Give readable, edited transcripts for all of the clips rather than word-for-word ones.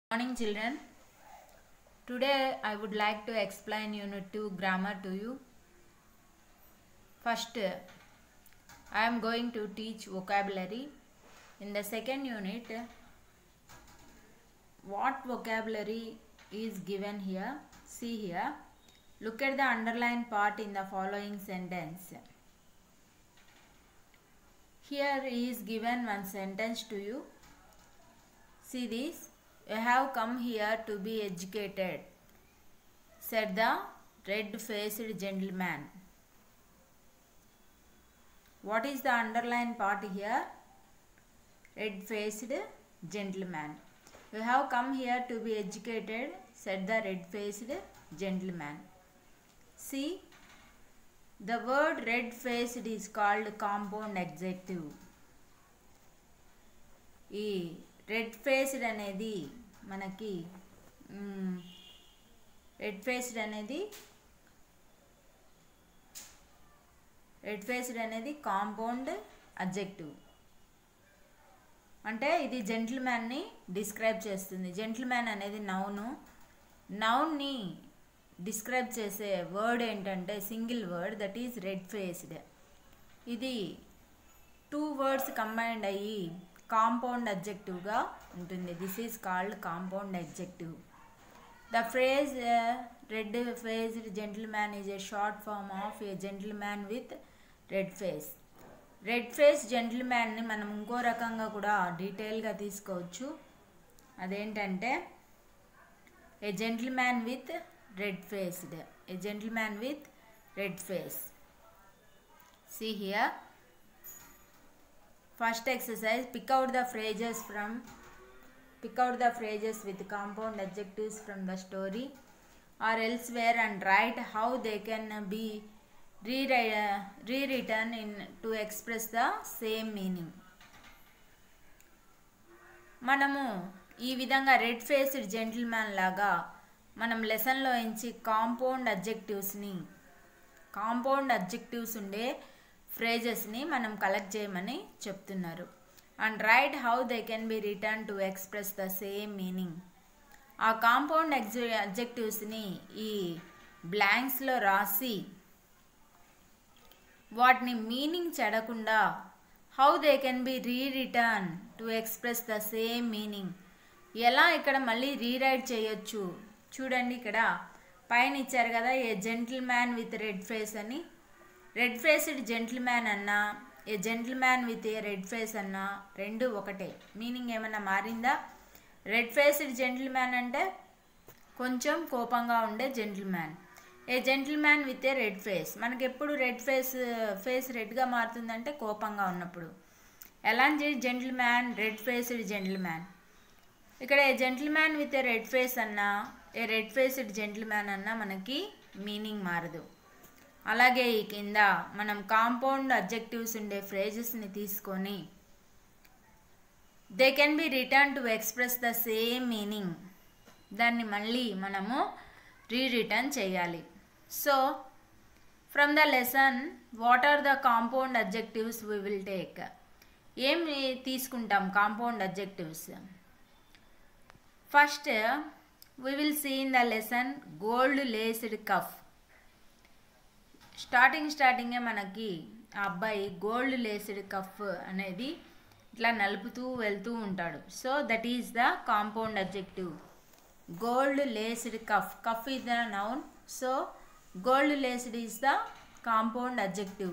Morning children. Today I would like to explain unit 2 grammar to you. First I am going to teach vocabulary. In the second unit what vocabulary is given here. See here. Look at the underlined part in the following sentence. Here is given one sentence to you. See this. You have come here to be educated, said the red-faced gentleman. What is the underlined part here? Red-faced gentleman. You have come here to be educated, said the red-faced gentleman. See, the word red-faced is called compound adjective. Red faced అనేది మనకి red faced అనేది compound adjective. అంటే ఇది జెంటిల్మ్యాన్ని describe చేస్తుంది. Gentleman అనేది నౌన్ని describe చేసే వర్డ్ ఏంటంటే single word, that is red faced. ఇది 2 words కంబైన్డ్ అయ్యి కాంపౌండ్ అడ్జెక్టివ్గా ఉంటుంది. This is called compound adjective. The phrase red faced gentleman is a short form of a gentleman with red face. Red face జెంటిల్మ్యాన్ని మనం ఇంకో రకంగా కూడా డీటెయిల్గా తీసుకోవచ్చు. అదేంటంటే ఏ gentleman with red faced. A gentleman with red face. See here. First exercise, pick out the phrases with compound adjectives from the story or elsewhere and write how they can be rewritten to express the same meaning. మనము ఈ విధంగా red faced gentleman లాగా మనం లెసన్లో నుంచి compound adjectives ఉండే ఫ్రేజెస్ని మనం collect చేయమని చెప్తున్నారు. And write how they can be rewritten to express the same meaning. ఆ కాంపౌండ్ అడ్జెక్టివ్స్ని ఈ బ్లాంక్స్లో రాసి వాటిని మీనింగ్ చెడకుండా how they can be rewritten to express the same meaning, ఎలా ఇక్కడ మళ్ళీ రీరైట్ చేయొచ్చు. చూడండి, ఇక్కడ పైన ఇచ్చారు కదా, a gentleman with red face అని. రెడ్ ఫేస్డ్ జెంటిల్మ్యాన్ అన్నా a gentleman with a red face అన్నా రెండు ఒకటే. మీనింగ్ ఏమన్నా మారిందా? రెడ్ ఫేస్డ్ జెంటిల్మ్యాన్ అంటే కొంచెం కోపంగా ఉండే gentleman. A gentleman with a red face, మనకి ఎప్పుడు రెడ్ ఫేస్ రెడ్గా మారుతుందంటే కోపంగా ఉన్నప్పుడు. ఎలాంటి జెంటిల్మ్యాన్? Red faced gentleman. ఇక్కడ a gentleman with a red face అన్నా ఏ రెడ్ ఫేస్డ్ జెంటిల్మ్యాన్ అన్నా మనకి మీనింగ్ మారదు. అలాగే ఈ కింద మనం కాంపౌండ్ అడ్జెక్టివ్స్ ఉండే ఫ్రేజెస్ని తీసుకొని they can be rewritten to express the same meaning, దాన్ని మళ్ళీ మనము రీరిటర్న్ చేయాలి. So from the lesson what are the compound adjectives we will take. ఏం తీసుకుంటాం compound adjectives? First we will see in the lesson gold laced cuff. స్టార్టింగే మనకి ఆ అబ్బాయి గోల్డ్ లేస్డ్ కఫ్ అనేది ఇట్లా నలుపుతూ వెళ్తూ ఉంటాడు. So that is the compound adjective. Gold laced cuff. Cuff is the noun, so gold laced is the compound adjective.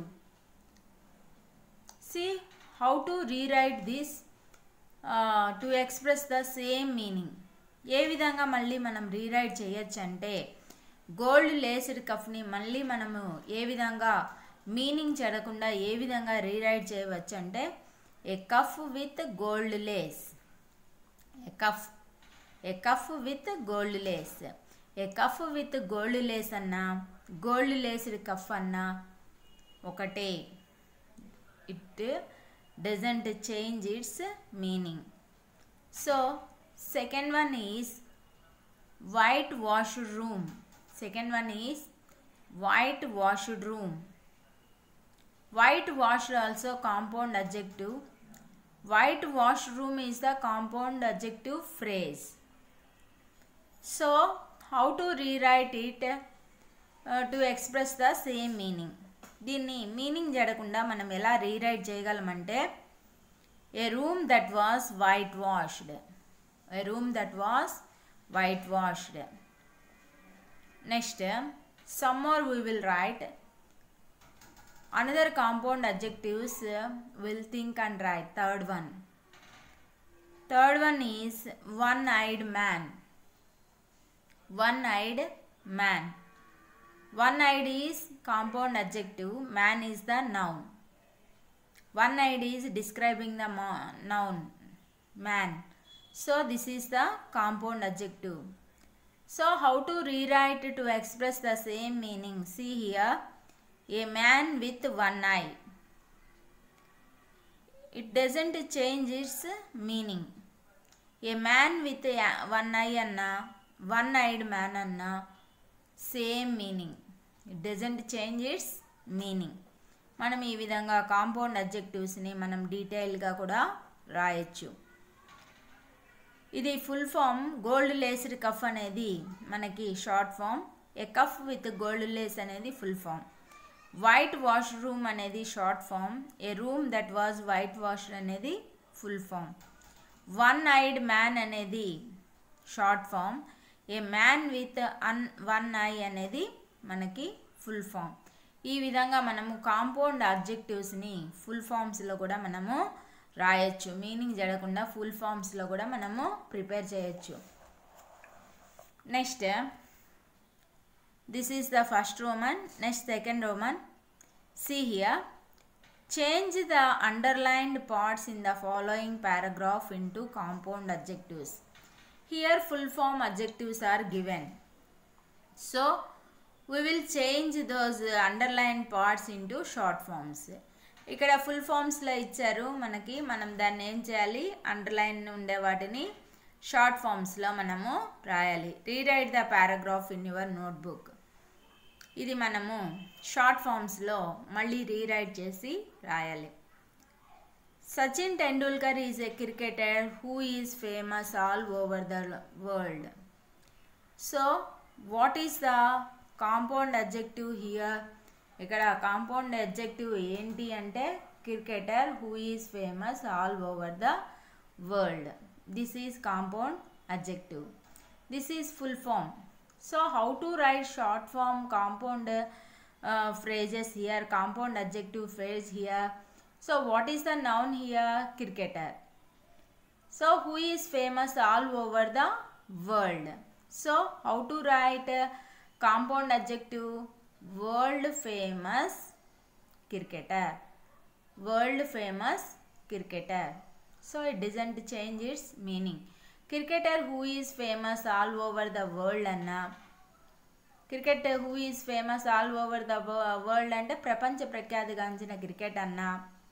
See how to rewrite this to express the same meaning. ఏ విధంగా మళ్ళీ మనం rewrite చేయొచ్చు అంటే gold laced కఫ్ని మళ్ళీ మనము ఏ విధంగా meaning చెడకుండా ఏ విధంగా రీరైట్ చేయవచ్చు అంటే a cuff with gold lace. A cuff with gold lace. A cuff with gold lace అన్నా గోల్డ్ లేస్డ్ కఫ్ అన్నా ఒకటే. It doesn't change its meaning. So second one is white washed room. Second one is white washed room. White washed also compound adjective. White washroom is the compound adjective phrase. So how to rewrite it to express the same meaning. దీన్ని meaning జడకుండా మనం ఎలా rewrite చేయగలమంటే a room that was white washed. A room that was whitewashed. Next, some more we will write. Another compound adjectives will think and write. Third one. Third one is one-eyed man. One-eyed man. One-eyed is compound adjective. Man is the noun. One-eyed is describing the noun man. So this is the compound adjective. So how to rewrite to express the same meaning? See here, a man with one eye. It doesn't change its meaning. A man with one eye anna, one-eyed man anna, same meaning. It doesn't change its meaning. మనం ఈ విధంగా compound అడ్జెక్టివ్స్ని మనం డీటెయిల్గా కూడా రాయొచ్చు. ఇది full form. Gold laced cuff అనేది మనకి short form. A cuff with gold lace అనేది full form. White wash room అనేది short form. A room that was white wash అనేది full form. One eyed man అనేది short form. A man with one eye అనేది మనకి full form. ఈ విధంగా మనము compound అడ్జెక్టివ్స్ని full ఫామ్స్లో కూడా మనము రాయొచ్చు. మీనింగ్ జడకుండా ఫుల్ ఫామ్స్లో కూడా మనము ప్రిపేర్ చేయొచ్చు. Next, this is the first Roman. Next second Roman. See here, change the underlined parts in the following paragraph into compound adjectives. Here full form adjectives are given. So we will change those underlined parts into short forms. ఇక్కడ full ఫామ్స్లో ఇచ్చారు మనకి. మనం దాన్ని ఏం చేయాలి, underline ఉండే వాటిని షార్ట్ ఫామ్స్లో మనము రాయాలి. Rewrite the paragraph in your notebook. ఇది మనము షార్ట్ ఫామ్స్లో మళ్ళీ రీరైట్ చేసి రాయాలి. Sachin Tendulkar is a cricketer who is famous all over the world. So what is the compound adjective here? ఇక్కడ కాంపౌండ్ అడ్జెక్టివ్ ఏంటి అంటే cricketer who is famous all over the world. This is compound adjective. This is full form. So how to write short form compound phrases here, compound adjective phrase here. So what is the noun here? Cricketer. So who is famous all over the world? So how to write compound adjective? World famous cricketer. World famous cricketer. So it doesn't change its meaning. Cricketer who is famous all over the world anna. Cricketer who is famous all over the world అంటే ప్రపంచ ప్రఖ్యాతిగాంచిన cricket అన్నా,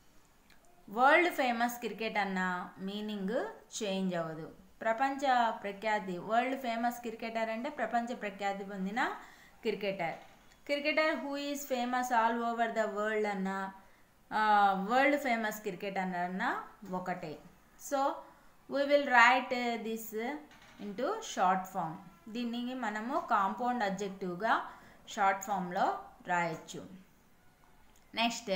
world famous cricket అన్నా meaning change అవ్వదు. ప్రపంచ ప్రఖ్యాతి, world famous cricketer అంటే ప్రపంచ ప్రఖ్యాతి పొందిన cricketer. Cricketer who is famous all over the world అన్నా, వరల్డ్ ఫేమస్ క్రికెట్ అన్నా ఒకటే. So we will write this into short form. దీన్ని మనము కాంపౌండ్ అడ్జెక్టివ్గా షార్ట్ ఫామ్లో రాయొచ్చు. Next,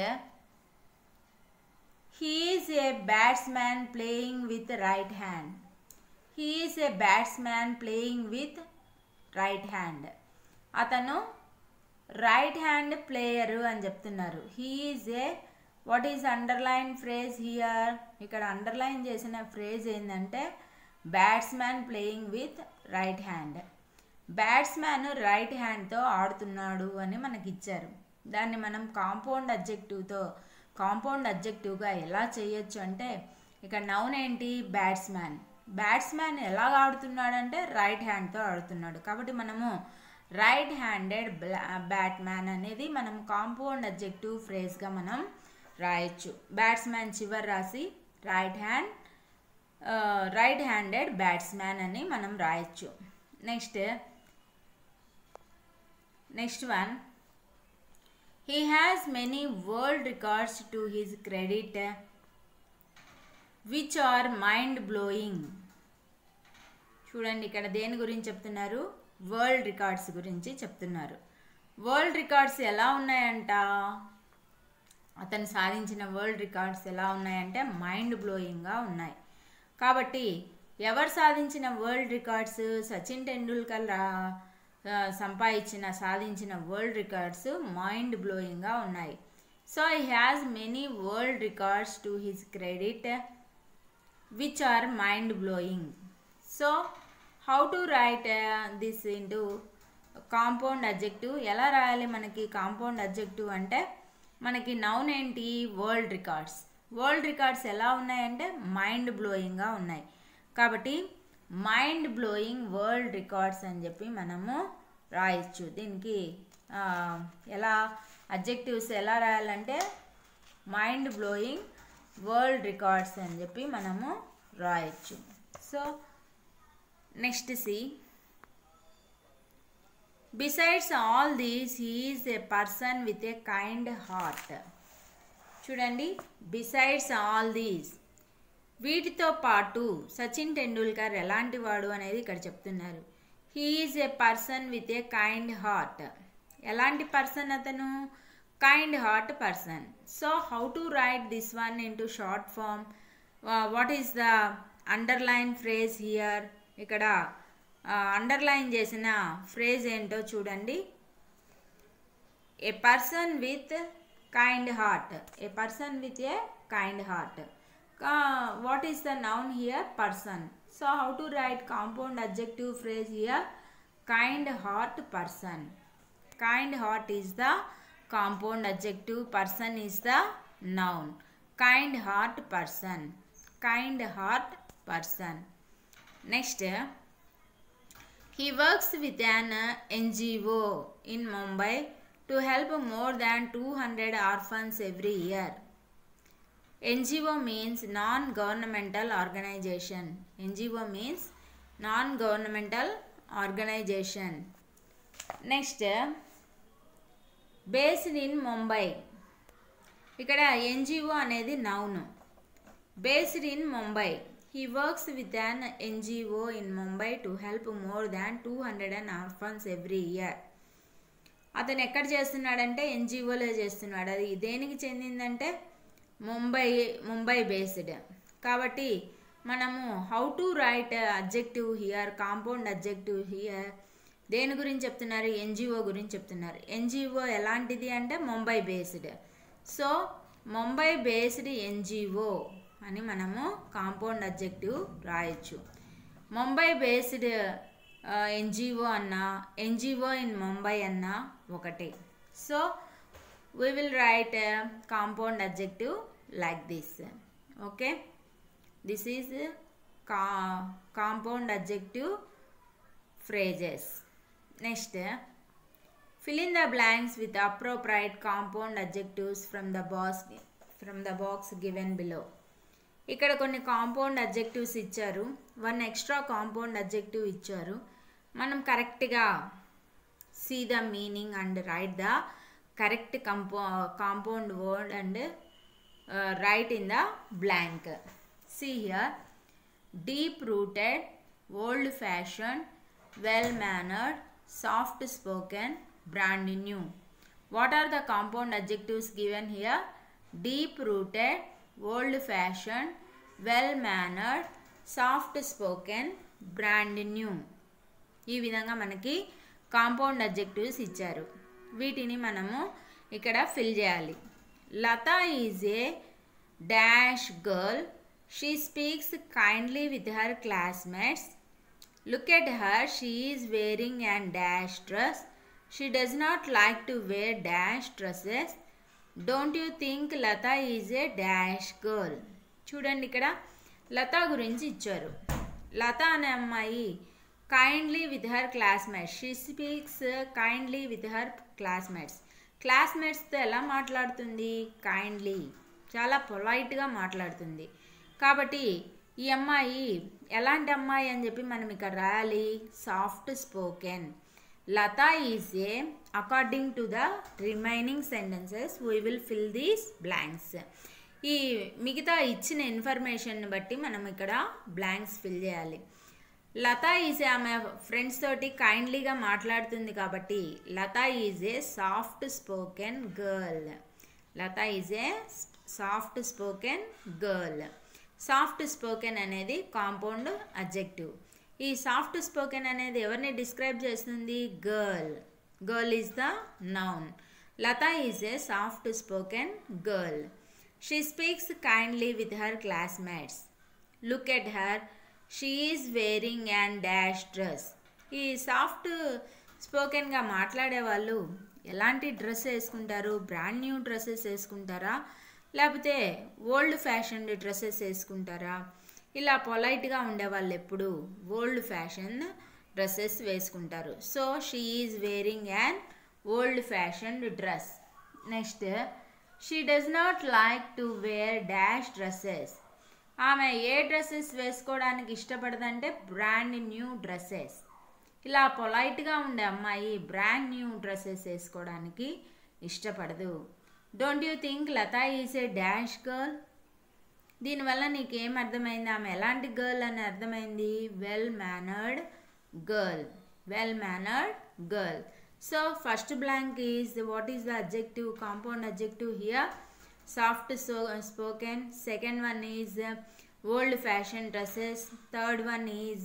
he is a batsman playing with right hand. He is a batsman playing with right hand. అతను right hand player అని చెప్తున్నారు. He is a, what is underline phrase here? ఇక్కడ underline చేసిన phrase ఏంటంటే batsman playing with right hand. Batsman right హ్యాండ్తో ఆడుతున్నాడు అని మనకి ఇచ్చారు. దాన్ని మనం కాంపౌండ్ అడ్జెక్టివ్గా ఎలా చేయొచ్చు అంటే, ఇక్కడ నౌన్ ఏంటి? బ్యాట్స్మ్యాన్. బ్యాట్స్మ్యాన్ ఎలా ఆడుతున్నాడంటే రైట్ హ్యాండ్తో ఆడుతున్నాడు. కాబట్టి మనము రైట్ హ్యాండెడ్ బ్యాట్మ్యాన్ అనేది మనం కాంపౌండ్ అడ్జెక్టివ్ ఫ్రేజ్గా మనం రాయొచ్చు. బ్యాట్స్మ్యాన్ చివరి రాసి రైట్ హ్యాండెడ్ బ్యాట్స్మ్యాన్ అని మనం రాయొచ్చు. Next one, he has many world records to his credit which are mind blowing. చూడండి ఇక్కడ దేని గురించి చెప్తున్నారు, వరల్డ్ రికార్డ్స్ గురించి చెప్తున్నారు. వరల్డ్ రికార్డ్స్ ఎలా ఉన్నాయంట, అతను సాధించిన వరల్డ్ రికార్డ్స్ ఎలా ఉన్నాయంటే మైండ్ బ్లోయింగ్గా ఉన్నాయి. కాబట్టి ఎవరు సాధించిన వరల్డ్ రికార్డ్స్, సచిన్ టెండూల్కర్ సాధించిన వరల్డ్ రికార్డ్స్ మైండ్ బ్లోయింగ్గా ఉన్నాయి. So he has many world records to his credit which are mind blowing. So how to write this into compound adjective. ఎలా రాయాలి మనకి కాంపౌండ్ అడ్జెక్టివ్ అంటే, మనకి నౌన్ ఏంటి, వరల్డ్ రికార్డ్స్. వరల్డ్ రికార్డ్స్ ఎలా ఉన్నాయంటే మైండ్ బ్లోయింగ్గా ఉన్నాయి. కాబట్టి మైండ్ బ్లోయింగ్ వరల్డ్ రికార్డ్స్ అని చెప్పి మనము రాయొచ్చు. దీనికి ఎలా అడ్జెక్టివ్స్ ఎలా రాయాలంటే మైండ్ బ్లోయింగ్ వరల్డ్ రికార్డ్స్ అని చెప్పి మనము రాయొచ్చు. So next C, besides all these he is a person with a kind heart. చూడండి, బిసైడ్స్ ఆల్ దీస్, వీటితో పాటు సచిన్ టెండూల్కర్ ఎలాంటి వాడు అనేది ఇక్కడ చెప్తున్నారు. He is a person with a kind heart. ఎలాంటి పర్సన్ అతను, kind heart person. So how to write this one into short form. What is the underline phrase here. ఇక్కడ అండర్లైన్ చేసిన ఫ్రేజ్ ఏంటో చూడండి. A person with kind heart, a person with a kind heart. What is the noun here, person. So how to write compound adjective phrase here, kind heart person. Kind heart is the compound adjective, person is the noun. Kind heart person, kind heart person. Next, he works with an NGO in Mumbai to help more than 200 orphans every year. NGO means non-governmental organization. NGO means non-governmental organization. Next, based in Mumbai. ఇక్కడ NGO అనేది noun. Based in Mumbai. He works with an NGO in Mumbai to help more than 200 orphans every year. అతను ఎక్కడ చేస్తున్నాడంటే ఎన్జిఓలో చేస్తున్నాడు. అది దేనికి చెందిందంటే Mumbai based. కాబట్టి మనము how to write adjective here, compound adjective here. దేని గురించి చెప్తున్నారు, ఎన్జిఓ గురించి చెప్తున్నారు. ఎన్జిఓ ఎలాంటిది అంటే Mumbai based. So Mumbai based NGO అని మనము కాంపౌండ్ అడ్జెక్టివ్ రాయొచ్చు. ముంబై బేస్డ్ ఎన్జిఓ అన్నా, ఎన్జిఓ ఇన్ ముంబై అన్నా ఒకటే. So we will write compound adjective like this. Okay, this is compound adjective phrases. Next, fill in the blanks with appropriate compound adjectives from the box given below. ఇక్కడ కొన్ని compound adjectives ఇచ్చారు, one extra compound adjective ఇచ్చారు. మనం కరెక్ట్గా see the meaning and write the correct compound word and write in the blank. See here, deep rooted, old fashion, well mannered, soft spoken, brand new. What are the compound adjectives given here? Deep rooted, old fashioned, well mannered, soft spoken, brand new. ఈ విధంగా మనకి compound adjectives ఇచ్చారు. వీటిని మనము ఇక్కడ fill చేయాలి. Latha is a dash girl. She speaks kindly with her classmates. Look at her, she is wearing an dash dress. She does not like to wear dash dresses. Don't you think Lata is a dash girl? చూడండి, ఇక్కడ లత గురించి ఇచ్చారు. లత అనే అమ్మాయి kindly with her classmates. She speaks kindly with her classmates. క్లాస్మేట్స్తో ఎలా మాట్లాడుతుంది? Kindly, చాలా పొలైట్గా మాట్లాడుతుంది. కాబట్టి ఈ అమ్మాయి ఎలాంటి అమ్మాయి అని చెప్పి మనం ఇక్కడ రాయాలి, soft spoken. Latha is a, according to the remaining sentences we will fill these blanks. ఈ మిగతా ఇచ్చిన ఇన్ఫర్మేషన్ బట్టి మనం ఇక్కడ బ్లాంక్స్ ఫిల్ చేయాలి. లత ఈజ్ ఆమె ఫ్రెండ్స్ తోటి కైండ్లీగా మాట్లాడుతుంది కాబట్టి Latha is a soft spoken girl. Latha is a soft spoken girl. Soft spoken అనేది కాంపౌండ్ అడ్జెక్టివ్. ఈ సాఫ్ట్ స్పోకెన్ అనేది ఎవరిని డిస్క్రైబ్ చేస్తుంది? Girl. Girl is the noun. Latha is a soft spoken girl. She speaks kindly with her classmates. Look at her, she is wearing and dash dress. ఈ soft స్పోకెన్గా మాట్లాడే వాళ్ళు ఎలాంటి dress వేసుకుంటారు? బ్రాండ్ న్యూ డ్రెస్సెస్ వేసుకుంటారా, లేకపోతే old fashion dresses వేసుకుంటారా? ఇలా పొలైట్గా ఉండేవాళ్ళు ఎప్పుడు ఓల్డ్ ఫ్యాషన్ డ్రెస్సెస్ వేసుకుంటారు. So she is wearing an old fashion dress. Next, she does not like to wear dash dresses. ఆమె ఏ డ్రెస్సెస్ వేసుకోవడానికి ఇష్టపడదంటే బ్రాండ్ న్యూ డ్రెస్సెస్. ఇలా పొలైట్గా ఉండే అమ్మాయి బ్రాండ్ న్యూ డ్రెస్సెస్ వేసుకోవడానికి ఇష్టపడదు. Don't you think Lata is a dash girl? దీనివల్ల నీకేం అర్థమైంది? ఆమె ఎలాంటి గర్ల్ అని అర్థమైంది? Well mannered girl. Well mannered girl. So first blank is what is the adjective, compound adjective here? Soft spoken. Second one is old fashioned dresses. Third one is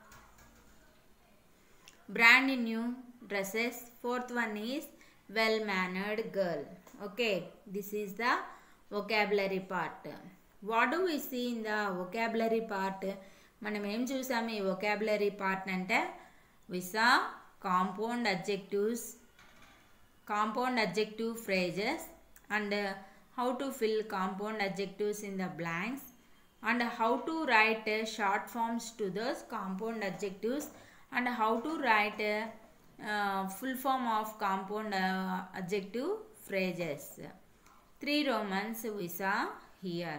brand new dresses. Fourth one is well mannered girl. Okay, this is the vocabulary part. What do we see in the vocabulary part? మనం ఏం చూసాము ఈ vocabulary part అంటే? we saw compound adjectives, compound adjective phrases, and how to fill compound adjectives in the blanks, and how to write short forms to those compound adjectives, and how to write full form of compound adjective phrases. 3 Romans we saw here.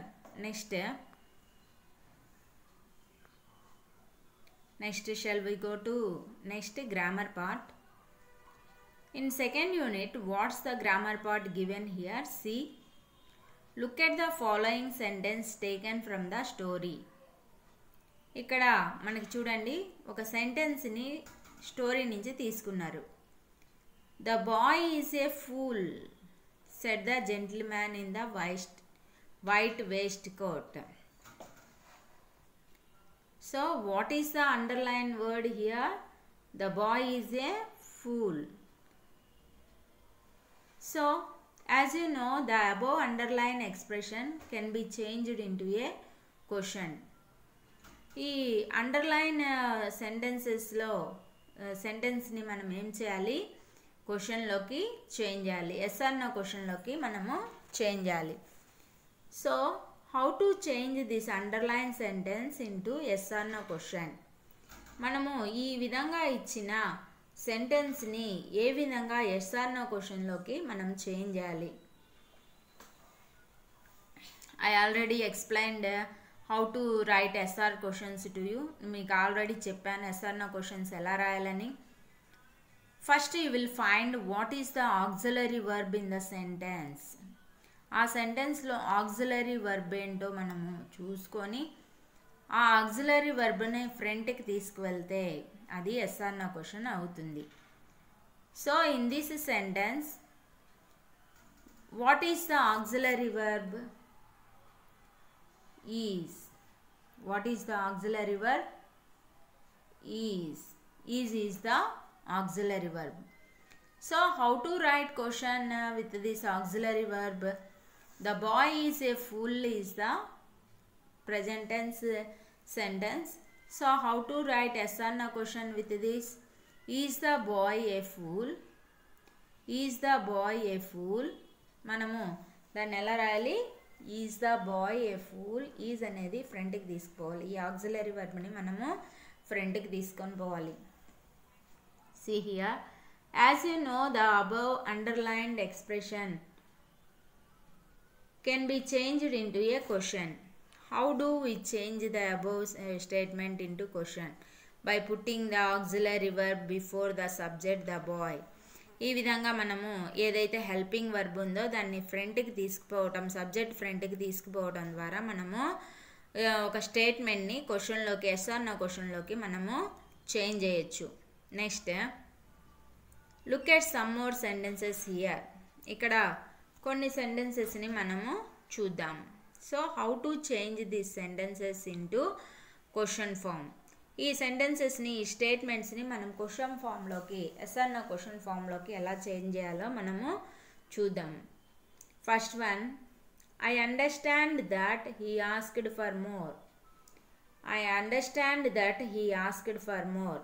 Next shall we go to next grammar part. In second unit, what's the grammar part given here? See, look at the following sentence taken from the story. ఇక్కడ మనకి చూడండి ఒక సెంటెన్స్ని story నుంచి తీసుకున్నారు. The boy is a fool, said the gentleman in the white waistcoat. So what is the underlined word here? The boy is a fool. So as you know, the above underlined expression can be changed into a question. ఈ underline సెంటెన్సెస్లో సెంటెన్స్ని మనం ఏం చేయాలి? క్వశ్చన్లోకి change చేయాలి. Yes or no క్వశ్చన్లోకి మనము చేంజ్ చేయాలి. So how to change this underlined sentence into yes or no question? మనము ఈ విధంగా ఇచ్చిన సెంటెన్స్ని ఏ విధంగా yes or no క్వశ్చన్లోకి మనం చేంజ్ చేయాలి? I already explained how to write SR questions to you. మీకు ఆల్రెడీ చెప్పాను SR no questions ఎలా రాయాలని. First you will find what is the auxiliary verb in the sentence. ఆ సెంటెన్స్లో ఆక్సిలరీ వర్బ్ ఏంటో మనము చూసుకొని ఆ ఆక్సిలరీ వర్బ్ని ఫ్రంట్కి తీసుకువెళ్తే అది ఎస్ ఆర్ నో క్వశ్చన్ అవుతుంది. So in this sentence what is the auxiliary verb? Is. What is the auxiliary verb? Is. Is the auxiliary verb. So how to write question with this auxiliary verb? The boy is a fool is the present tense sentence. So how to write yes or no question with this? Is the boy a fool? Is the boy a fool? మనము దాన్ని ఎలా రాయాలి? Is the boy a fool? Is అనేది ఫ్రంట్కి తీసుకోవాలి. ఈ auxiliary వర్బ్ని మనము ఫ్రంట్కి తీసుకొని పోవాలి. See here, as you know, the above underlined expression can be changed into a question. How do we change the above statement into question? By putting the auxiliary verb before the subject, the boy. ఈ విధంగా మనము ఏదైతే helping verb ఉందో దాన్ని ఫ్రంట్కి తీసుకుపోవటం, subject ఫ్రంట్కి తీసుకుపోవటం ద్వారా మనము ఒక స్టేట్మెంట్ని క్వశ్చన్లోకి ఎస్ ఆర్ నో క్వశ్చన్లోకి మనము చేంజ్ చేయొచ్చు. Next look at some more sentences here. ఇక్కడ కొన్ని సెంటెన్సెస్ని మనము చూద్దాం. So how to change this sentences into question form. ఈ సెంటెన్సెస్ని ఈ స్టేట్మెంట్స్ని మనం క్వశ్చన్ ఫామ్లోకి ఎస్ ఆర్ నో క్వశ్చన్ ఫామ్లోకి ఎలా చేంజ్ చేయాలో మనము చూద్దాం. First one, I understand that he asked for more. I understand that he asked for more.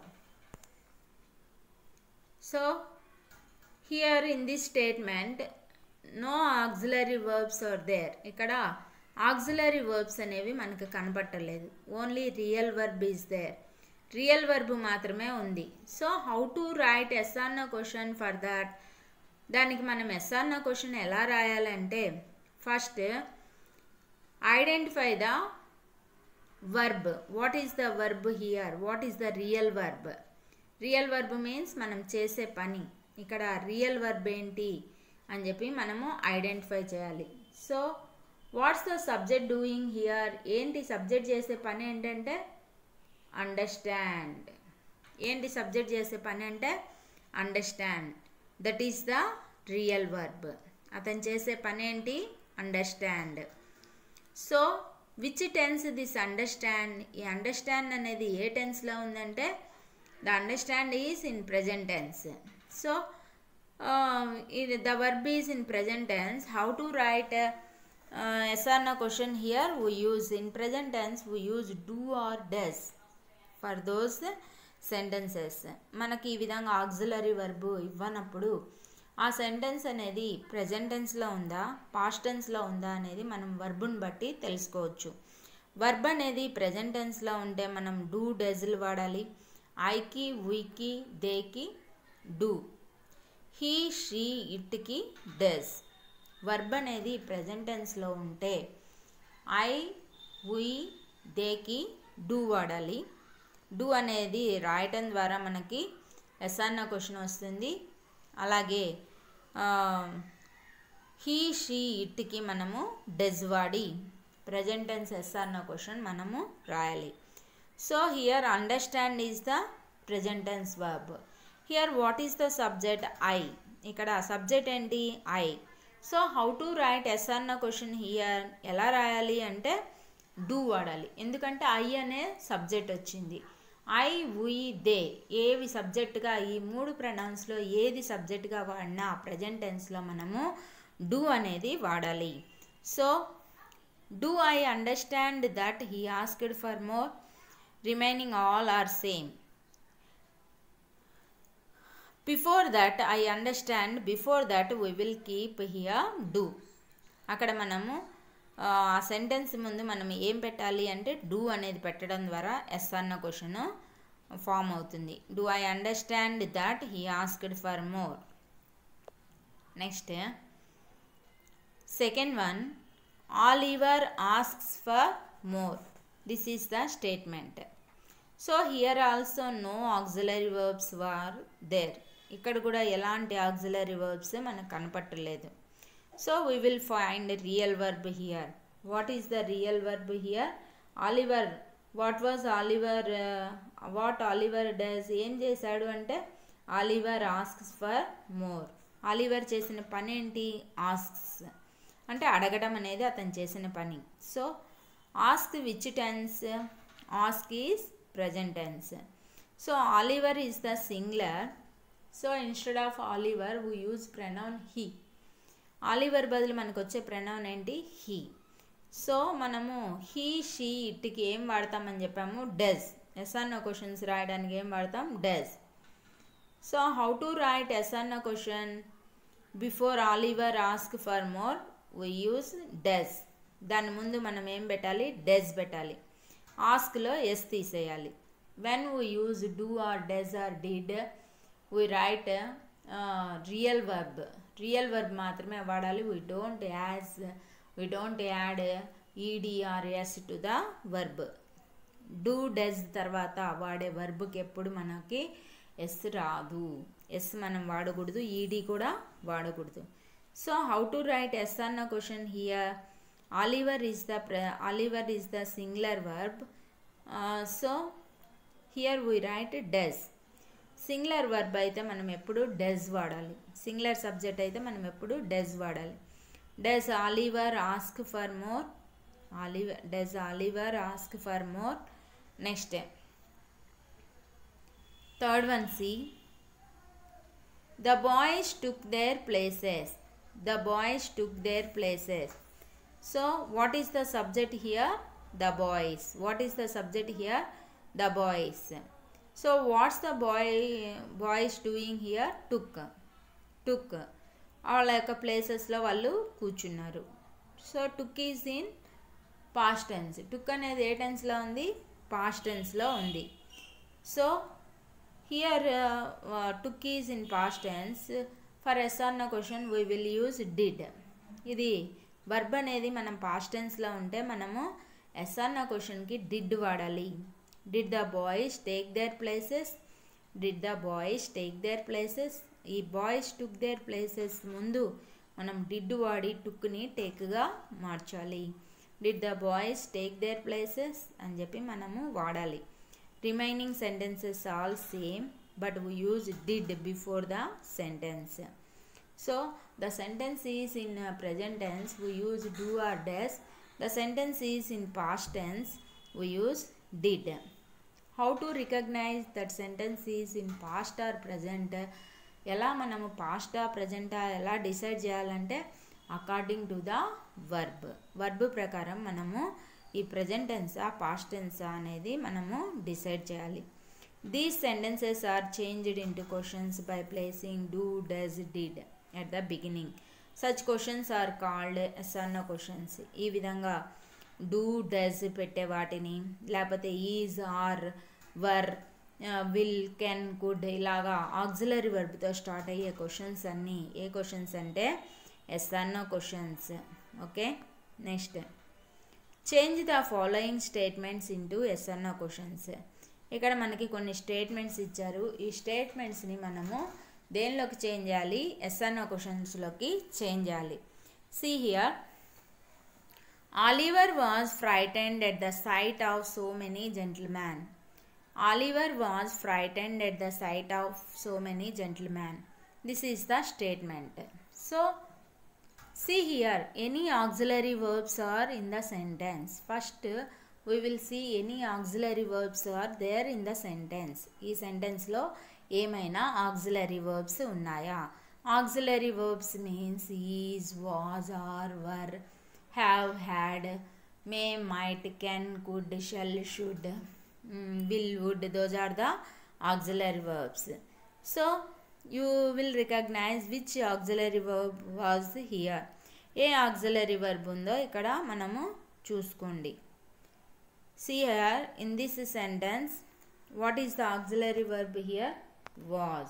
So here in this statement no auxiliary verbs are there. ఇక్కడ auxiliary verbs అనేవి మనకు కనపట్టలేదు. Only real verb is there. Real verb మాత్రమే ఉంది. So how to write yes or no question for that. దానికి మనం yes or no question ఎలా రాయాలంటే first identify the verb. What is the verb here, what is the real verb. Real verb means మనం చేసే పని. ఇక్కడ real verb ఏంటి అని చెప్పి మనము ఐడెంటిఫై చేయాలి. So what's the subject doing here. ఏంటి సబ్జెక్ట్ చేసే పని ఏంటంటే అండర్స్టాండ్. ఏంటి సబ్జెక్ట్ చేసే పని అంటే understand. That is the real verb. అతను చేసే పని ఏంటి understand. So which tense this understand. ఈ అండర్స్టాండ్ అనేది ఏ టెన్స్లో ఉందంటే the understand is in present tense. So the verb is in present tense. How to write yes or no question here. We use in present tense we use do or does for those sentences. మనకి ఈ విధంగా auxiliary verb ఇవ్వనప్పుడు ఆ sentence అనేది present టెన్స్లో ఉందా past టెన్స్లో ఉందా అనేది మనం వర్బుని బట్టి తెలుసుకోవచ్చు. వర్బ్ అనేది ప్రెజెంట్ టెన్స్లో ఉంటే మనం డూ డజ్లు వాడాలి. ఐకి వీకి దేకి డూ, హీ షీ ఇట్కి డస్. వర్బ్ అనేది ప్రెజెంట్ టెన్స్లో ఉంటే ఐ వీ దేకి డూ వాడాలి. డూ అనేది రాయటం ద్వారా మనకి ఎస్ ఆర్ నో క్వశ్చన్ వస్తుంది. అలాగే హీ షీ ఇట్కి మనము డస్ వాడి present tense yes or no question మనము రాయాలి. So here understand is the present tense verb. Here what is the subject I. ఇక్కడ సబ్జెక్ట్ ఏంటి I. So how to write yes or no question here. ఎలా రాయాలి అంటే do వాడాలి. ఎందుకంటే I అనే సబ్జెక్ట్ వచ్చింది. ఐ వీ దే ఏవి సబ్జెక్టుగా, ఈ మూడు ప్రొనౌన్స్లో ఏది సబ్జెక్టుగా వాడినా ప్రజెంట్ టెన్స్లో మనము డూ అనేది వాడాలి. So do I understand that he asked for more. Remaining all are same. Before that I understand, before that we will keep here do. అక్కడ మనము ఆ సెంటెన్స్ ముందు మనం ఏం పెట్టాలి అంటే డూ అనేది పెట్టడం ద్వారా ఎస్ అన్న క్వశ్చన్ ఫామ్ అవుతుంది. Do I understand that he asked for more. Next second one, Oliver asks for more. This is the statement. So here also no auxiliary verbs are there. ఇక్కడ కూడా ఎలాంటి auxiliary verbs మనకు కనపట్టలేదు. So we will find a real verb here. What is the real verb here? Oliver. What was Oliver? What Oliver does? ఏం చేశాడు అంటే Oliver asks for more. Oliver చేసిన పని ఏంటి asks. అంటే అడగడం అనేది అతను చేసిన పని. So ask which tense? Ask is present tense. So Oliver is the singular. So instead of Oliver we use pronoun he. Oliver బదులు మనకు వచ్చే ప్రొనౌన్ ఏంటి హీ. సో మనము హీ షీ ఇట్కి ఏం వాడతామని చెప్పాము does. Yes or no questions రాయడానికి ఏం వాడతాం does. So how to write yes or no question. Before Oliver ask for more we use does. దాని ముందు మనం ఏం పెట్టాలి డస్ పెట్టాలి. ఆస్క్లో ఎస్ తీసేయాలి. When we use do or does or did we write real verb. Real verb మాత్రమే వాడాలి. We don't add ED or S to the verb. Do does తర్వాత వాడే వర్బ్కి ఎప్పుడు మనకి ఎస్ రాదు. ఎస్ మనం వాడకూడదు, ఈడి కూడా వాడకూడదు. So how to write yes అన్న question here. Oliver is the singular verb. So here we write does. Singular verb అయితే మనం ఎప్పుడు డస్ వాడాలి. సింగులర్ సబ్జెక్ట్ అయితే మనం ఎప్పుడు డస్ వాడాలి. Does Oliver ask for more. Does Oliver ask for more. Next third one C. The boys took their places. The boys took their places. So what is the subject here? The boys. What is the subject here? The boys. So what's the boys doing here? Took. వాళ్ళ యొక్క ప్లేసెస్లో వాళ్ళు కూర్చున్నారు. So took is in past tense. Took అనేది ఏ టెన్స్లో ఉంది? Past టెన్స్లో ఉంది. So here took is in past tense. For yes or no question we will use did. ఇది verb అనేది మనం past tense లో ఉంటే మనము yes or no question కి did వాడాలి. Did the boys take their places? Did the boys take their places? ఈ boys took their places ముందు మనం did వాడి took ని take గా మార్చాలి. Did the boys take their places అని చెప్పి మనము వాడాలి. Remaining sentences all same, but we use did before the sentence. So the sentence is in present tense, we use do or does. The sentence is in past tense, we use did. How to recognize that sentence is in past or present? ఎలా మనము past or present ఎలా decide చేయాలంటే according to the verb ప్రకారం మనము ఈ present టెన్సా past టెన్సా అనేది మనము decide చేయాలి. These sentences are changed into questions by placing do does did at the beginning. Such questions are called yes or no questions. ఈ విధంగా డూ డస్ పెట్టే వాటిని లేకపోతే is or were will can could ఇలాగా auxiliary వర్బ్తో start అయ్యే questions అన్నీ ఏ క్వశ్చన్స్ అంటే yes or no questions. Okay, next change the following statements into yes or no questions. ఇక్కడ మనకి కొన్ని స్టేట్మెంట్స్ ఇచ్చారు. ఈ స్టేట్మెంట్స్ని మనము దేనిలోకి చేంజ్ చేయాలి? ఎస్ ఆర్ నో క్వశ్చన్స్లోకి చేంజ్ చేయాలి. See here, Oliver was frightened at the sight of so many gentlemen. Oliver was frightened at the sight of so many gentlemen. This is the statement. So see here, any auxiliary verbs are in the sentence. First we will see any auxiliary verbs are there in the sentence. ఈ sentence లో ఏమైనా auxiliary verbs ఉన్నాయా? Auxiliary verbs means is, was, are, were, have, had, may, might, can, could, shall, should, will, would. Those are the auxiliary verbs. So you will recognize which auxiliary verb was here. A auxiliary verb ఉందో ఇక్కడ మనము చూసుకోండి. See here in this sentence, what is the auxiliary verb here? Was.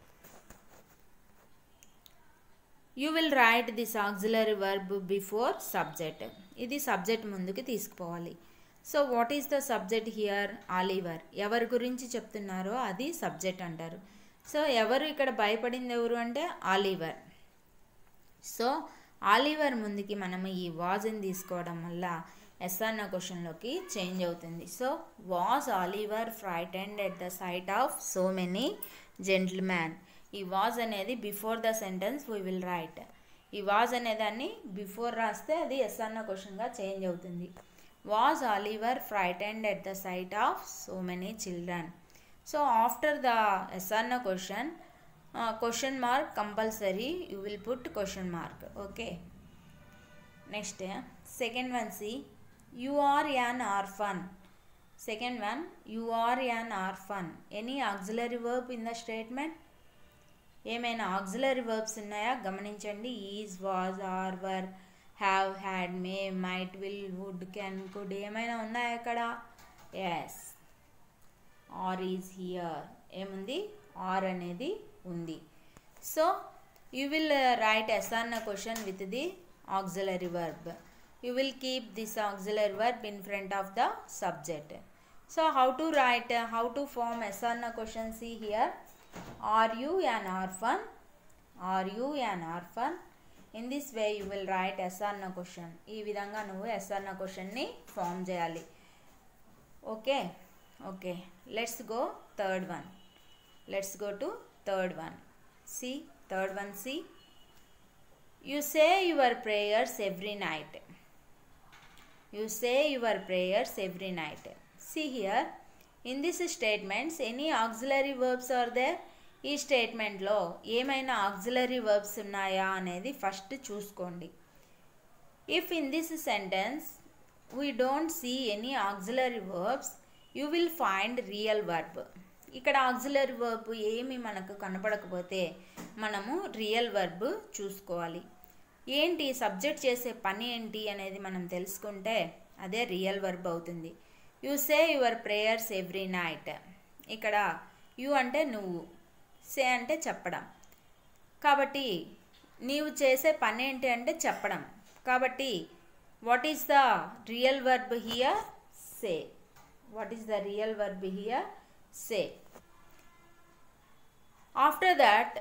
You will write this auxiliary verb before subject. ఇది subject ముందుకి తీసుకుపోవాలి. So what is the subject here? Oliver. ఎవరి గురించి చెప్తున్నారో అది సబ్జెక్ట్ అంటారు. సో ఎవరు ఇక్కడ భయపడింది ఎవరు అంటే ఆలివర్. సో ఆలివర్ ముందుకి మనము ఈ వాజ్ని తీసుకోవడం వల్ల ఎస్ ఆర్ నో క్వశ్చన్లోకి చేంజ్ అవుతుంది. So was Oliver frightened at the sight of so many gentlemen. ఈ వాజ్ అనేది before the sentence we will write. ఈ వాజ్ అనేదాన్ని బిఫోర్ రాస్తే అది ఎస్ ఆర్ నో క్వశ్చన్గా చేంజ్ అవుతుంది. Was Oliver frightened at the sight of so many children. So after the yes or no question mark compulsory, you will put question mark. Okay, next second one, see, you are an orphan. Second one, you are an orphan. Any auxiliary verb in the statement? ఏమైనా auxiliary verbs ఉన్నాయా గమనించండి. Is, was, are, were, have, had, may, might, will, would, can, could ఏమైనా ఉన్నాయా ఇక్కడ? Yes. Are is here. ఏముంది? Are అనేది ఉంది. So you will write yes or no question with the auxiliary verb. You will keep this auxiliary verb in front of the subject. So how to write, how to form yes or no question? See here, are you an orphan? Are you an orphan? In this way you will write yes or no question. ఈ విధంగా నువ్వు yes or no question ని form చేయాలి. Okay. Let's go third one. Let's go to third one. See, third one, see. You say your prayers every night. You say your prayers every night. See here, in this statements any auxiliary verbs are there? ఈ స్టేట్మెంట్లో ఏమైనా auxiliary verbs ఉన్నాయా అనేది first చూసుకోండి. If in this sentence we don't see any auxiliary verbs you will find real verb. ఇక్కడ auxiliary verb ఏమి మనకు కనపడకపోతే మనము real verb చూసుకోవాలి. ఏంటి సబ్జెక్ట్ చేసే పని ఏంటి అనేది మనం తెలుసుకుంటే అదే రియల్ వర్బ్ అవుతుంది. You say your prayers every night. ఇక్కడ యూ అంటే నువ్వు, సే అంటే చెప్పడం. కాబట్టి నీవు చేసే పని ఏంటి అంటే చెప్పడం. కాబట్టి what is the real verb here? Say. What is the real verb here? Say. After that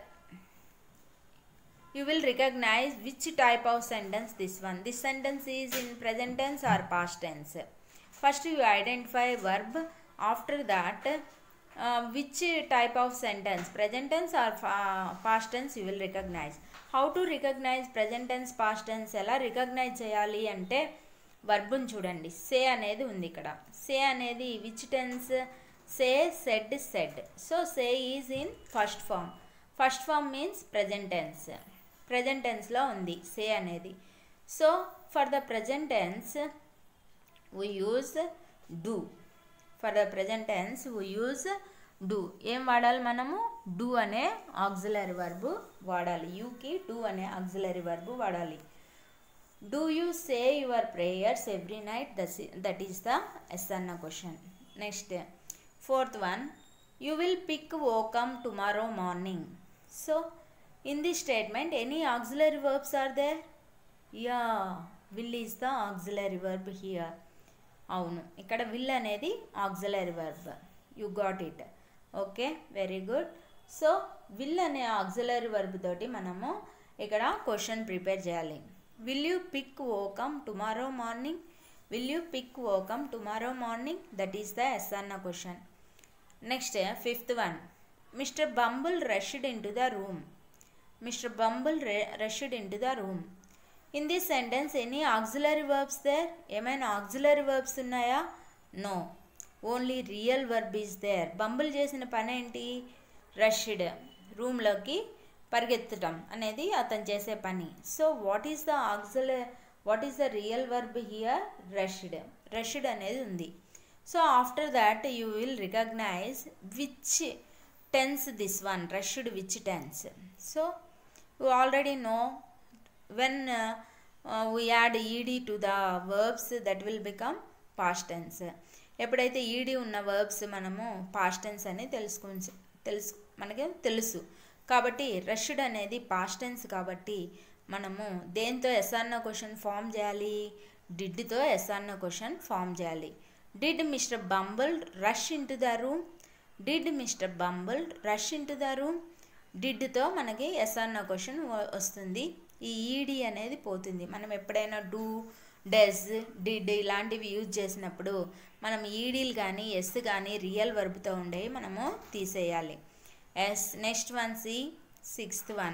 you will recognize which type of sentence this one. This sentence is in present tense or past tense. First you identify verb, after that which type of sentence, present tense or past tense, you will recognize. How to recognize present tense, past tense? ఎలా recognize చేయాలి అంటే వర్బ్ని చూడండి. సే అనేది ఉంది ఇక్కడ. సే అనేది which tense? Say, said, said. So say is in first form. First form means present tense. present tense లో ఉంది సే అనేది. So for the present tense we use do. ఫర్ the present tense we use do. ఏం వాడాలి మనము? do అనే auxiliary verb వాడాలి. యూకి do అనే ఆక్సిలరీ వర్బ్ వాడాలి. Do you say your prayers every night? That is the yes or no question. Next, fourth one, you will pick Oakham tomorrow morning. So in this statement any auxiliary verbs are there? Yeah, will is the auxiliary verb here. అవును, ఇక్కడ will అనేది auxiliary verb. You got it. Okay, very good. So will అనే auxiliary verb తోటి మనము ఇక్కడ question prepare చేయాలి. Will you pick Oakham tomorrow morning? Will you pick Oakham tomorrow morning? That is the yes or no question. Next, fifth one, Mr. Bumble rushed into the room. Mr. Bumble rushed into the room. In this sentence any auxiliary verbs there? ఏమైనా auxiliary verbs ఉన్నాయా? No, only real verb is there. Bumble చేసిన పని ఏంటి? rushed, రూమ్లోకి పరిగెత్తడం అనేది అతను చేసే పని. So what is the real verb here? rushed. rushed అనేది ఉంది. So after that you will recognize which tense this one, rushed which tense. సో you already know when we add ed to the verbs that will become past tense. ఎప్పుడైతే ed ఉన్న verbs మనము past tense అని మనకి తెలుసు. కాబట్టి rushed అనేది past tense కాబట్టి మనము దేంతో yes or no question form చేయాలి? didతో yes or no question form చేయాలి. Did Mr. Bumble rush into the room? Did Mr. Bumble rush into the room? డిడ్తో మనకి ఎస్ or no క్వశ్చన్ వస్తుంది. ఈ ఈడి అనేది పోతుంది. మనం ఎప్పుడైనా డూ, డస్, డిడ్ ఇలాంటివి యూజ్ చేసినప్పుడు మనం ఈడీలు కానీ ఎస్ కానీ రియల్ వర్బ్తో ఉండేవి మనము తీసేయాలి. Yes. Next one, C, sixth one,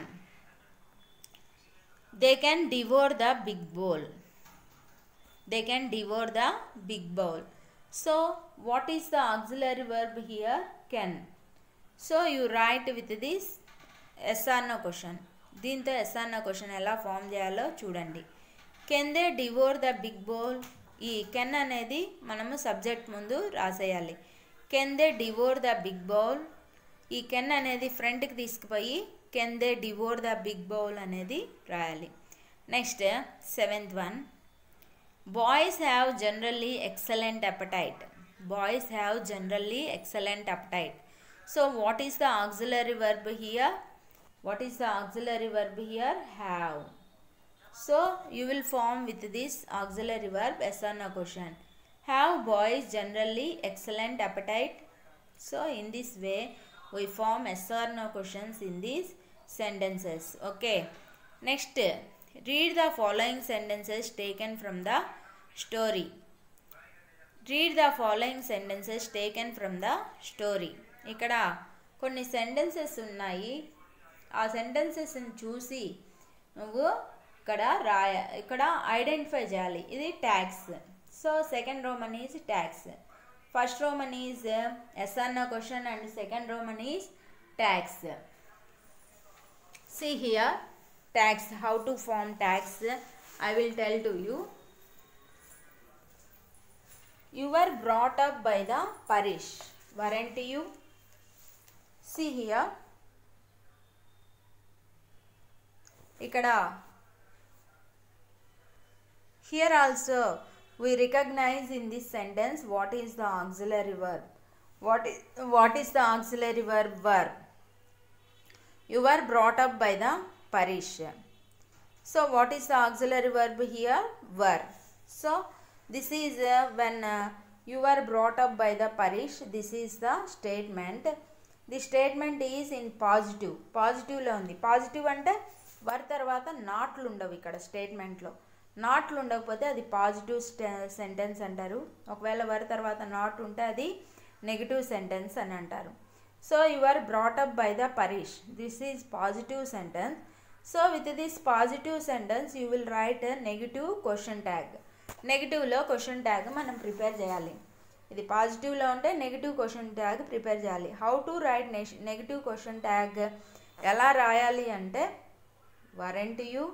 they can devour the big bowl. They can devour the big bowl. So what is the auxiliary verb here? Can. So you write with this yes or no question. దీంతో yes or no question ఎలా form చేయాలో చూడండి. Can they devour the big bowl? ఈ can అనేది మనము subject ముందు రాసేయాలి. Can they devour the big bowl? ఈ కెన్ అనేది ఫ్రంట్కి తీసుకుపోయి can they devour the big bowl అనేది రాయాలి. Next, seventh one, boys have generally excellent appetite. Boys have generally excellent appetite. So what is the auxiliary verb here? What is the auxiliary verb here? Have. So you will form with this auxiliary verb yes or no question. Have boys generally excellent appetite? So in this way we form yes or no questions in these sentences. Okay. Next, Read the following sentences taken from the story. Read the following sentences taken from the story. ఇక్కడ కొన్ని sentences ఉన్నాయి. ఆ సెంటెన్సెస్ని చూసి నువ్వు ఇక్కడ identify చేయాలి. ఇది tags. So second Roman is tags. First Roman is yes అన్న question and second Roman is tags. See here tags, how to form tags I will tell to you. You were brought up by the parish, weren't you? See here ikkada here also we recognize in this sentence what is the auxiliary verb. What is the auxiliary verb? Were. You were brought up by the parish. So what is the auxiliary verb here? Were. So this is when you were brought up by the parish. This is the statement. The statement is in positive. Positive lo undi. Positive ante were tarvata నాట్లు ఉండవు. ఇక్కడ స్టేట్మెంట్లో నాట్లు ఉండకపోతే అది positive sentence అంటారు. ఒకవేళ వర్ తర్వాత not ఉంటే అది నెగిటివ్ సెంటెన్స్ అని అంటారు. So you are brought up by the parish. This is positive sentence. So with this positive sentence you will write a negative question tag. Negative లో question tag మనం prepare చేయాలి. ఇది positive లో ఉంటే negative question tag prepare చేయాలి. How to write negative question tag ఎలా రాయాలి అంటే వరెంట్ యు,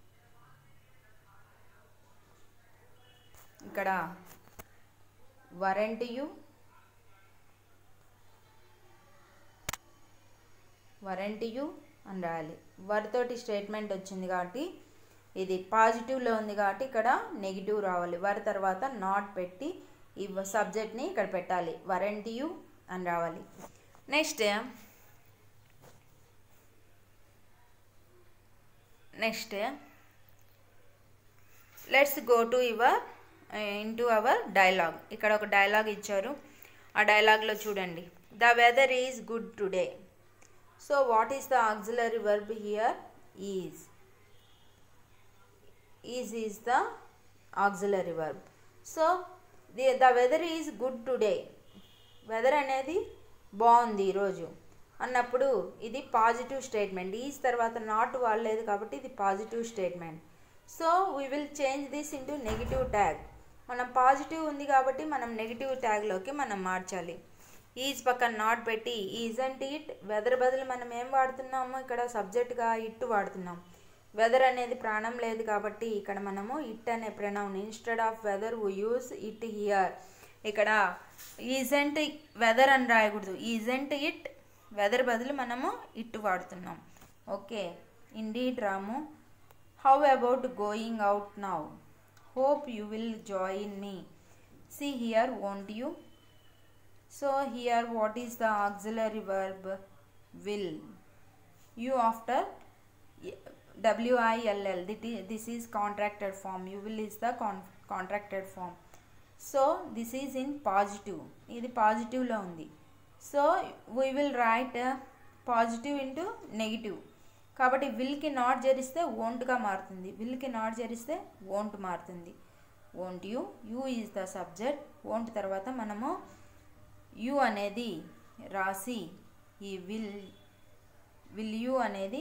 ఇక్కడ వరెంట్ యు, వరెంట్ యు అని రాయాలి. వర్ తోటి స్టేట్మెంట్ వచ్చింది కాబట్టి ఇది పాజిటివ్లో ఉంది కాబట్టి ఇక్కడ నెగిటివ్ రావాలి. వర్ తర్వాత నాట్ పెట్టి ఈ సబ్జెక్ట్ని ఇక్కడ పెట్టాలి. వరెంట్ యు అని రావాలి. Next let's go to into our dialogue. ఇక్కడ ఒక డైలాగ్ ఇచ్చారు. ఆ డైలాగ్లో చూడండి. The weather is good today. So what is the auxiliary verb here? Is. Is the auxiliary verb. So the weather is good today. Weather అనేది బాగుంది ఈరోజు అన్నప్పుడు ఇది పాజిటివ్ స్టేట్మెంట్. ఈజ్ తర్వాత నాట్ వాడలేదు కాబట్టి ఇది positive statement. So we will change this into negative tag. మనం పాజిటివ్ ఉంది కాబట్టి మనం నెగిటివ్ ట్యాగ్లోకి మనం మార్చాలి. ఈజ్ పక్కన నాట్ పెట్టి ఈజంట్ ఇట్. వెదర్ బదులు మనం ఏం వాడుతున్నాము? ఇక్కడ సబ్జెక్ట్గా ఇట్ వాడుతున్నాం. వెదర్ అనేది ప్రాణం లేదు కాబట్టి ఇక్కడ మనము ఇట్ అనే pronoun instead of weather we use it here. ఇక్కడ ఈజంట్ వెదర్ అని రాయకూడదు. ఈజంట్ ఇట్ వెదర్ బదులు మనము ఇట్ వాడుతున్నాం. Okay. Indeed Ramu. How about going out now? Hope you will join me. See here won't you. So here what is the auxiliary verb? Will. You after will. This is contracted form. You will is the contracted form. So this is in positive. ఇది positive లో ఉంది. So we will write positive into negative. కాబట్టి will కి not జరిస్తే won't గా మారుతుంది. will కి not జరిస్తే won't మారుతుంది. won't you. you is the subject. won't తర్వాత మనము యు అనేది రాసి ఈ విల్ యూ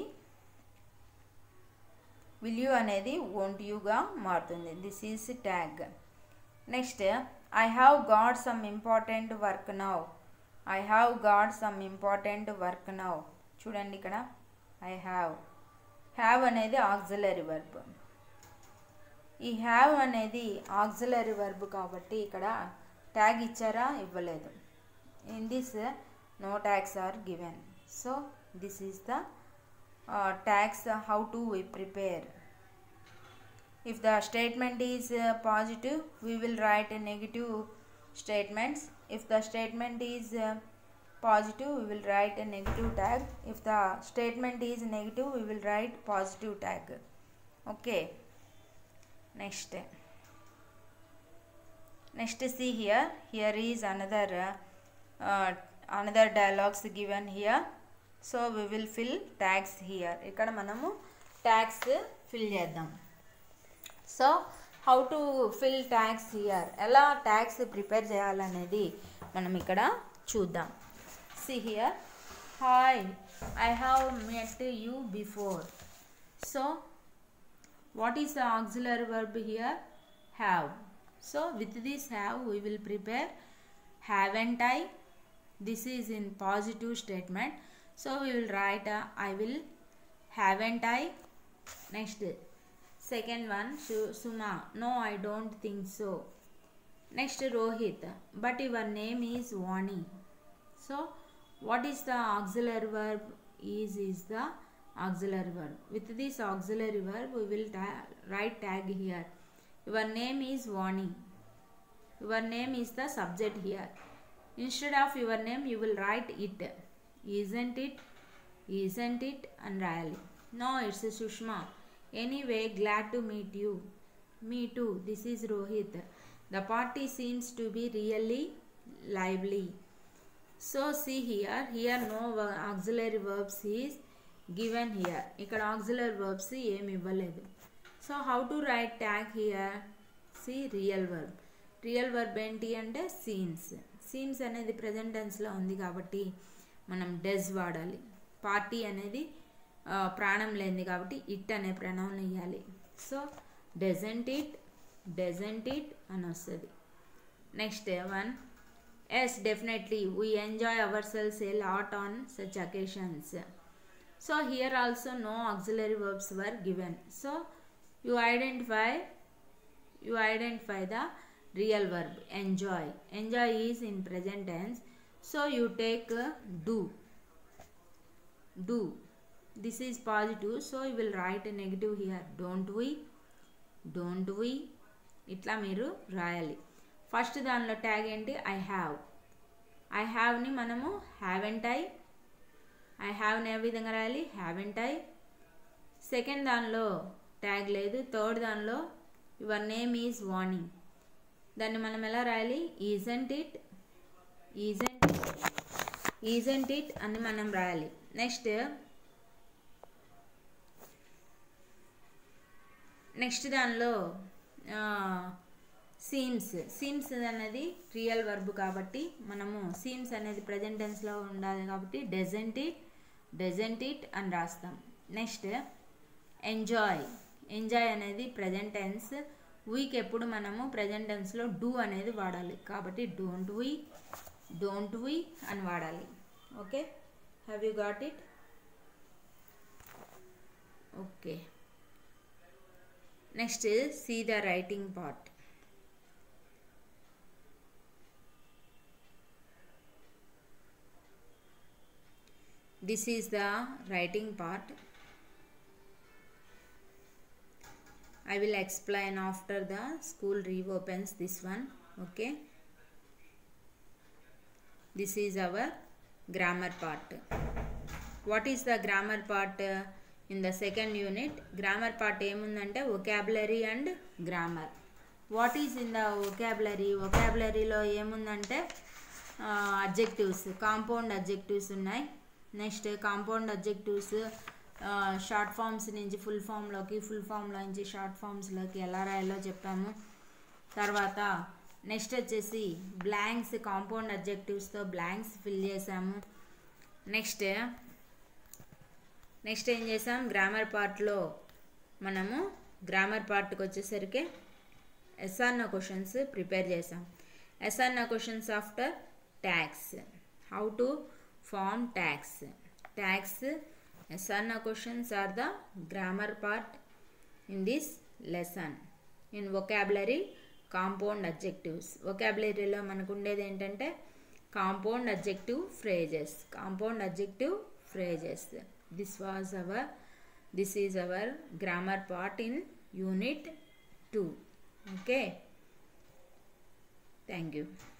అనేది వోంట్ యూగా మారుతుంది. This is tag. Next I have got some important work now. I have got some important work now. చూడండి ఇక్కడ ఐ హ్యావ్ అనేది ఆక్సిలరీ వర్బ్. ఈ హ్యావ్ అనేది ఆక్సిలరీ వర్బ్ కాబట్టి ఇక్కడ ట్యాగ్ ఇచ్చారా? ఇవ్వలేదు. In this no tags are given. So this is the tags how to we prepare. If the statement is positive we will write a negative statements. If the statement is positive we will write a negative tag. If the statement is negative we will write positive tag. Okay. Next see here. Here is another dialogues given here. So we will fill tags here. ఇక్కడ మనము tags fill చేద్దాం. So how to fill tags here, ఎలా tags prepare చేయాలనేది మనం ఇక్కడ చూద్దాం. See here, hi, I have met you before. So what is the auxiliary verb here? Have. So with this have we will prepare haven't I. This is in positive statement, so we will write I will, haven't I. Next, second one, Suma, no I don't think so. Next, Rohit, but your name is Vani. So what is the auxiliary verb? Is the auxiliary verb. With this auxiliary verb we will write tag here. Your name is Vani. Your name is the subject here. Instead of your name you will write it. Isn't it? Isn't it? And really. No, it's Sushma. Anyway, glad to meet you. Me too. This is Rohit. The party seems to be really lively. So see here no auxiliary verbs is given here. ఇక్కడ auxiliary verbs ఏమి ఇవ్వలేదు. So how to write tag here? See real verb. Real verb ఏంటి అంటే seems. Seems అనేది present tense లో ఉంది కాబట్టి మనం does వాడాలి. పార్టీ అనేది ప్రాణం లేనిది కాబట్టి it అనే ప్రనౌన్ ఇవ్వాలి. సో doesn't it అని వస్తుంది. Next one, yes, definitely we enjoy ourselves a lot on such occasions. So here also no auxiliary verbs were given. So you identify the real verb enjoy. Enjoy is in present tense, so you take do. This is positive, so you will write a negative here. don't we ఇట్లా మీరు రాయాలి. First దానిలో tag ఏంటి? I హ్యావ్ని మనము haven't I హ్యావ్ని ఏ విధంగా రాయాలి? Haven't I. Second దానిలో ట్యాగ్ లేదు. థర్డ్ దానిలో యువర్ నేమ్ ఈజ్ వాణి, దాన్ని మనం ఎలా రాయాలి? ఈజంట్ ఇట్ అని మనం రాయాలి. నెక్స్ట్ దానిలో సీమ్స్ అనేది రియల్ వర్బ్ కాబట్టి మనము సీమ్స్ అనేది ప్రజెంట్ టెన్స్లో ఉండాలి కాబట్టి డజంట్ ఇట్ అని రాస్తాం. నెక్స్ట్ ఎంజాయ్ అనేది ప్రజెంట్ టెన్స్. వీక్ ఎప్పుడు మనము ప్రజెంట్ టెన్స్లో డూ అనేది వాడాలి కాబట్టి డోంట్ వి అని వాడాలి. Okay, have you got it? Okay, next see the writing part. This is the writing part. I will explain after the school reopens this one. Okay, this is our grammar part. What is the grammar part? In the second unit, grammar part ఏముందంటే vocabulary and grammar. What is in the vocabulary? vocabularyలో ఏముందంటే adjectives, compound adjectives ఉన్నాయి. Next compound adjectives short forms నుంచి full ఫామ్లోకి, full ఫామ్లో నుంచి short ఫామ్స్లోకి ఎలా రాయాలో చెప్పాము. తర్వాత నెక్స్ట్ వచ్చేసి బ్లాంక్స్, కాంపౌండ్ అడ్జెక్టివ్స్తో బ్లాంక్స్ ఫిల్ చేసాము. నెక్స్ట్ ఏం చేసాం? గ్రామర్ పార్ట్లో మనము గ్రామర్ పార్ట్కి వచ్చేసరికి ఎస్ఆర్నో క్వశ్చన్స్ ప్రిపేర్ చేసాం. Yes or no questions after tags, how to form tags. Yes or no questions are the grammar part in this lesson. In vocabulary, compound adjectives. వొకాబులరీలో మనకు ఉండేది ఏంటంటే compound adjective phrases. This is our grammar part in unit 2. Okay, thank you.